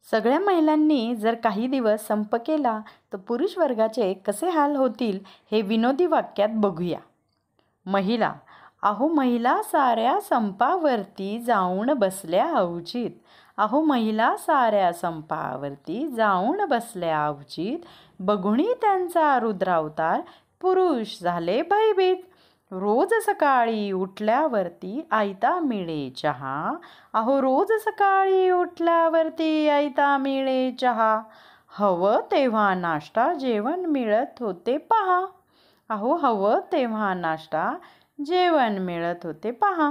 सगळ्या महिलांनी जर काही दिवस संप केला तर पुरुष वर्गाचे कसे हाल होतील हे विनोदी वाक्यात बघूया. महिला, अहो महिला साऱ्या संपावरती जाऊन बसल्या अवचित. अहो महिला साऱ्या संपावरती जाऊन बसल्या अवचित. बघुणी त्यांचा रुद्रावतार पुरुष झाले भयभीत. रोज सकाळी उठल्यावरती आयता मिळे चहा. अहो रोज सकाळी उठल्यावरती आयता मिळे चहा. हवं तेव्हा नाश्ता जेवण मिळत होते पहा. अहो हवं तेव्हा नाश्ता जेवण मिळत होते पहा.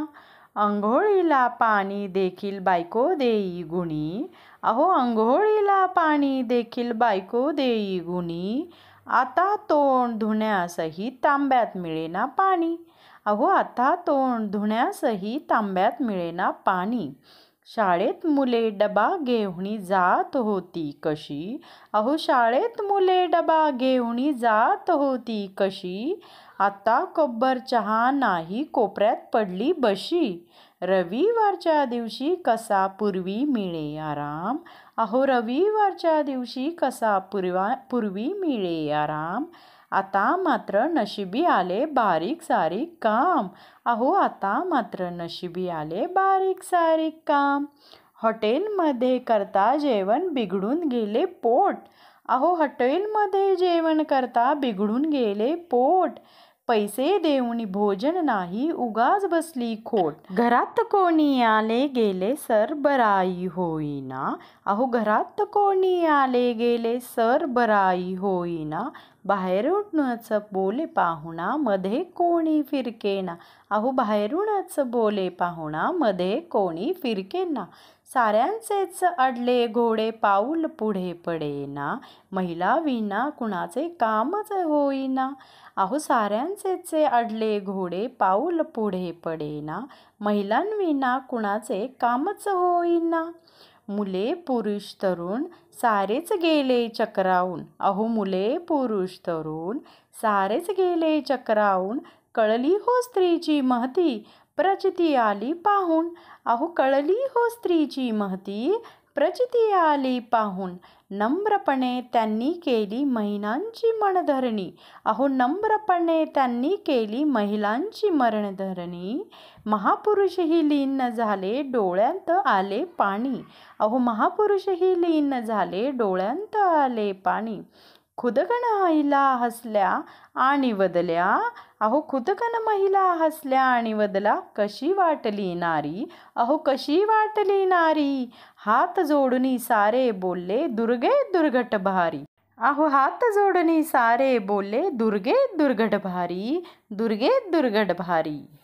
अंघोळीला पाणी देखील बायको देई गुणी. अहो अंघोळीला पाणी देखील बायको देई गुणी. आता तोंड धुण्यासही तांब्यात मिळेना पाणी. अहो आता तोंड धुण्यासही तांब्यात मिळेना पाणी. शाळेत मुले डबा घेऊन जात होती कशी. अहो शाळेत मुले डबा घेऊन जात होती कशी. आता कब्बर चहा नाही कोपऱ्यात पडली बशी. रविवारच्या दिवशी कसा पूर्वी मिळे आराम. अहो रविवारच्या दिवशी कसा पूर्वी मिळे आराम. आता मात्र नशिबी आले बारीक सारीक काम. अहो आता मात्र नशिबी आले बारीक सारीक काम. हॉटेलमध्ये करता जेवण बिघडून गेले पोट. अहो हॉटेलमध्ये जेवण करता बिघडून गेले पोट. पैसे देऊन भोजन नाही उगाच बसली खोट. घरात कोणी आले गेले सरबराई होईना. अहो घरात कोणी आले गेले सरबराई होईना. बाहेरूनच बोले पाहुणा मध्ये कोणी फिरकेना. अहो बाहेरूनच बोले पाहुणा मध्ये कोणी फिरकेना. साऱ्यांचेच अडले घोडे पाऊल पुढे पडेना. महिला विना कुणाचे कामच होईना. अहो साऱ्यांचेच अडले घोडे पाऊल पुढे पडेना. महिलांविना कुणाचे कामच होईना. मुले पुरुष तरुण सारेच गेले चक्रावून. अहो मुले पुरुष तरुण सारेच गेले चक्रावून. कळली हो स्त्रीची महती प्रचिती आली पाहून. अहो कळली हो स्त्रीची महती प्रचिती आली पाहून. नम्रपणे त्यांनी केली महिलांची मनधरणी. अहो नम्रपणे त्यांनी केली महिलांची मरणधरणी. महापुरुषही लीन झाले डोळ्यांत आले पाणी. अहो महापुरुषही लीन झाले डोळ्यांत आले पाणी. खुदकन महिला हसल्या आणि वदल्या. अहो खुदकन महिला हसल्या आणि वदला. कशी वाटली नारी. अहो कशी वाटली नारी. हात जोडून सारे बोलले दुर्गे दुर्घट भारी. अहो हात जोडून सारे बोलले दुर्गे दुर्घट भारी. दुर्गे दुर्घट भारी.